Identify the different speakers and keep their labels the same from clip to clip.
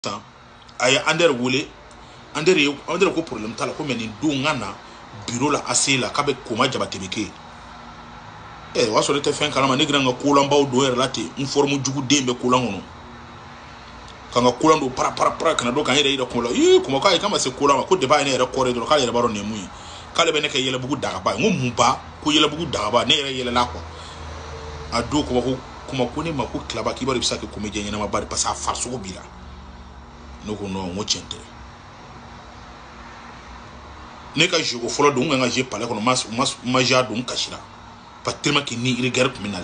Speaker 1: aya ander wule ander ko problème tala ko meni do ngana bureau la asila kabe koma jabatebeke waso lete fen kalama ne granga kulan baw do er lati informe jugu dembe kulan ngono kanga kulan do para kana do kan yere ko la kuma kai kama se kulan ko de ba ne yere kore do kala yere baro ne muyi kala be ne kay yele bugu daga ba ngum ba ko yele bugu daga ba ne yere yele la ko ado kuma ko ne ma ko klaba ki bari bisake ko me jenye na ma bari passa farso ko bila no ko no ngo chente ne ka jogo folo do nga je pale ko ma ja do nkashira patrima ki ni regard criminali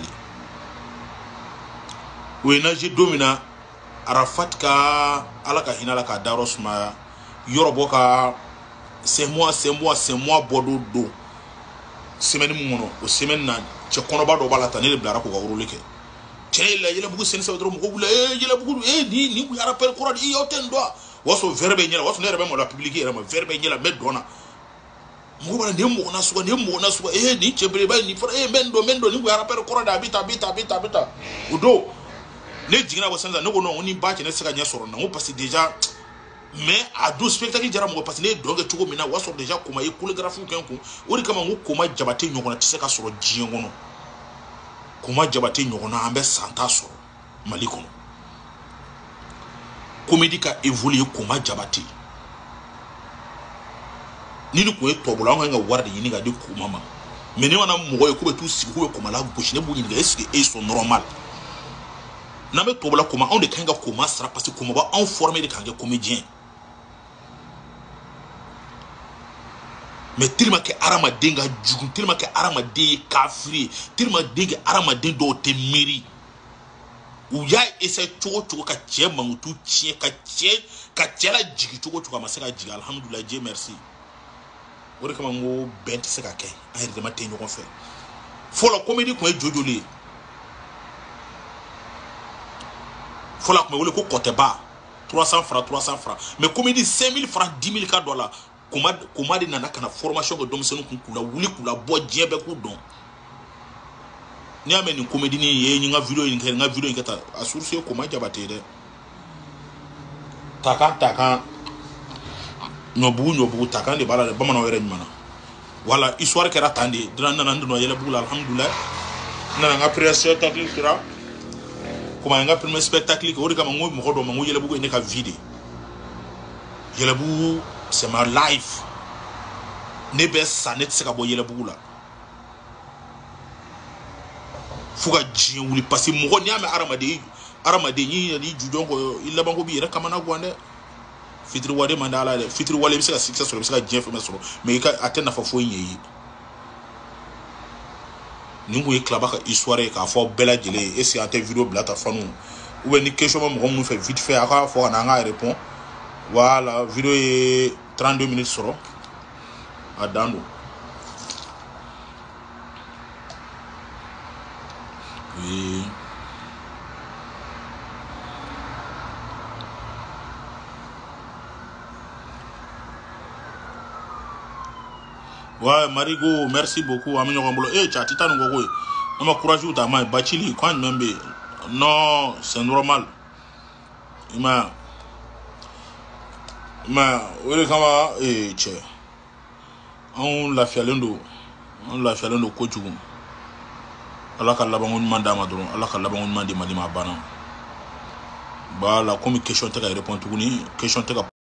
Speaker 1: we na je domina Arafat ka alaka hinala ka daros ma yorobo ka c'est moi bodo do semaine muno o semaine na che kono ba do balata ne blara ko gawro leke che la yela bugu sen sa dro mo ko bula yela bugu ni ku yara pel qur'an yo ten do waso verbe nyela waso ne rebe mo la publier rema verbe nyela me dona mo bana ne mo na suwa ni chebre ba ni fra mendo ni ku yara pel qur'an da bita udo ne jigina wasanza no no ni ba ne saka nya soro na mo parce déjà mais à 12 spectacles jara mo parce ne donge tugo mina waso déjà kuma ye chorégraphie kenko ori kama ngo kuma jabate nyoko na tiseka soro jiengo no kuma jabate nyoko na ambe santa soro malikono comédie ka évoluer kuma jabate nini ko etobula nga warde yini ga de kuma ma mais ne wana mo ko be tout siku ko kuma la ko shine bu yini ga est-ce que est normal na me tobula kuma on de kanga kuma sera parce que kuma ba on former de kanga comédien mais tellement que arama denga jugu tellement que arama de kafri tellement denga arama den do te miri ou ya essaie choco ka tien mangutu tien ka tiela jigi choco masaka jigi alhamdulillah Dieu merci ori kama ngo bent seka kay ay de matin ko fait faut la comédie ko jojoli faut la comédie ko côté bas 300 francs mais comédie 5000 francs 10 000 $. Comment de nana kana formation ko dom senu kula wuli kula bo jebe ku don ni ameni comédie ni ye ni nga video ni kata asource ko ma jabate de taka no bugu taka de bala ba mana were nyana wala histoire kera tande dina nana ndo yele bugula alhamdulillah nana nga premier spectacle kira kuma nga premier spectacle ko ori kama mo ko do mo yele bugu ne ka vide yele bugu c'est ma life nebe sanet seka bo yele bugula fuga jin wuli parce mo ko ni ame aramade ni jujon ko illa bango bi rek kamana gwande fitri wade mandala de fitri wale bi seka success so seka jin feme so mais ka atena fa fo nyi ni ngo club ka histoire ka fo bela jele et c'est ante vidéo blata fanu ou ni question mo ko fait vite fait aka fo na nga répond. Voilà, vidéo est 32 minutes soro à Dando. Oui. Ouais, Marigo, merci beaucoup. Aminyo Rambolo. Eh, Tita Ngogo. On m'a courage ou t'as bachili. Quand même, non, c'est normal. Il m'a. Ma wele kama che on la fialendo ko jugu ala ka labangon manda madron ala ka labangon mandi malima bana ba la comme question te ka répondre tuguni question te ka